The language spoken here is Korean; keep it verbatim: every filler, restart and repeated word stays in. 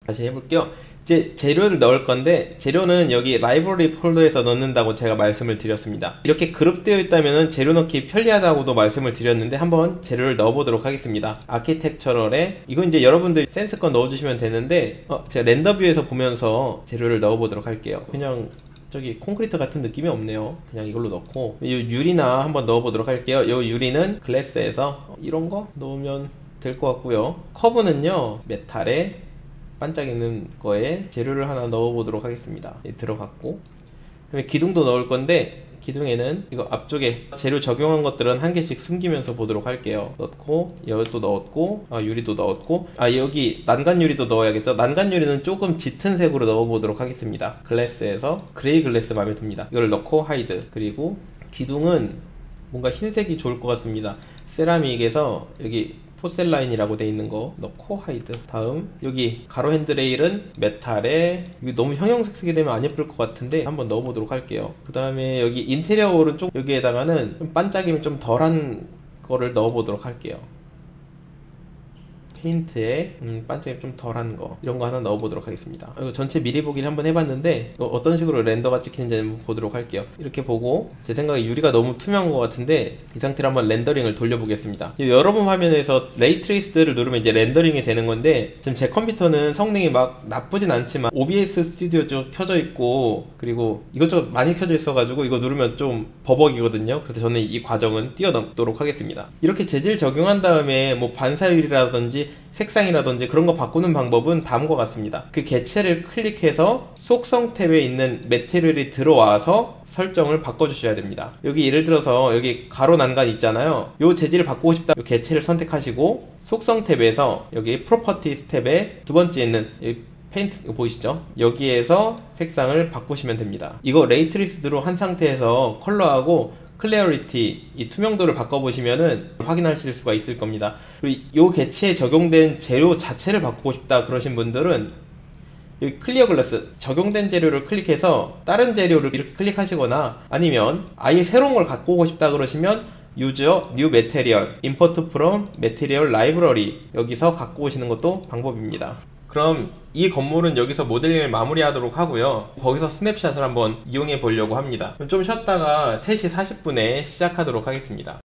다시 해볼게요. 이제 재료를 넣을 건데, 재료는 여기 라이브러리 폴더에서 넣는다고 제가 말씀을 드렸습니다. 이렇게 그룹되어 있다면 재료 넣기 편리하다고도 말씀을 드렸는데, 한번 재료를 넣어보도록 하겠습니다. 아키텍처럴에, 이건 이제 여러분들 센스껏 넣어주시면 되는데, 어, 제가 렌더뷰에서 보면서 재료를 넣어보도록 할게요. 그냥 저기 콘크리트 같은 느낌이 없네요. 그냥 이걸로 넣고, 이 유리나 한번 넣어보도록 할게요. 이 유리는 글래스에서 이런 거 넣으면 될 것 같고요. 커브는요, 메탈에 반짝이는 거에 재료를 하나 넣어 보도록 하겠습니다. 예, 들어갔고, 그다음에 기둥도 넣을 건데, 기둥에는 이거 앞쪽에 재료 적용한 것들은 한 개씩 숨기면서 보도록 할게요. 넣고, 여기도 넣었고, 아, 유리도 넣었고, 아, 여기 난간 유리도 넣어야겠다. 난간 유리는 조금 짙은 색으로 넣어 보도록 하겠습니다. 글래스에서 그레이 글래스 마음에 듭니다. 이걸 넣고 하이드. 그리고 기둥은 뭔가 흰색이 좋을 것 같습니다. 세라믹에서 여기 포셀라인이라고 돼 있는 거 넣고 하이드. 다음 여기 가로 핸드레일은 메탈에, 이거 너무 형형색 쓰게 되면 안 예쁠 것 같은데 한번 넣어 보도록 할게요. 그 다음에 여기 인테리어 오른쪽 여기에다가는 좀 반짝임이 좀 덜한 거를 넣어 보도록 할게요. 페인트에 음, 반짝임 좀 덜한 거, 이런 거 하나 넣어 보도록 하겠습니다. 이거 전체 미리 보기를 한번 해봤는데 어떤 식으로 렌더가 찍히는지 한번 보도록 할게요. 이렇게 보고, 제 생각에 유리가 너무 투명한 것 같은데 이 상태로 한번 렌더링을 돌려보겠습니다. 여러분 화면에서 레이트레이스를 누르면 이제 렌더링이 되는 건데, 지금 제 컴퓨터는 성능이 막 나쁘진 않지만 오비에스 스튜디오 쪽 켜져 있고, 그리고 이것저것 많이 켜져 있어 가지고 이거 누르면 좀 버벅이거든요. 그래서 저는 이 과정은 뛰어넘도록 하겠습니다. 이렇게 재질 적용한 다음에 뭐 반사율이라든지 색상이라든지 그런 거 바꾸는 방법은 다음과 같습니다. 그 개체를 클릭해서 속성 탭에 있는 매테리얼이 들어와서 설정을 바꿔주셔야 됩니다. 여기 예를 들어서 여기 가로 난간 있잖아요. 요 재질을 바꾸고 싶다, 요 개체를 선택하시고 속성 탭에서 여기 프로퍼티스 탭에 두 번째 있는 여기 페인트, 이거 보이시죠? 여기에서 색상을 바꾸시면 됩니다. 이거 레이트레이스드로 한 상태에서 컬러하고 클래리티, 이 투명도를 바꿔보시면은 확인하실 수가 있을 겁니다. 그리고 이 개체에 적용된 재료 자체를 바꾸고 싶다 그러신 분들은 여기 클리어 글라스, 적용된 재료를 클릭해서 다른 재료를 이렇게 클릭하시거나, 아니면 아예 새로운 걸 갖고 오고 싶다 그러시면 Use New Material, Import from Material Library, 여기서 갖고 오시는 것도 방법입니다. 그럼 이 건물은 여기서 모델링을 마무리하도록 하고요. 거기서 스냅샷을 한번 이용해 보려고 합니다. 좀 쉬었다가 세 시 사십 분에 시작하도록 하겠습니다.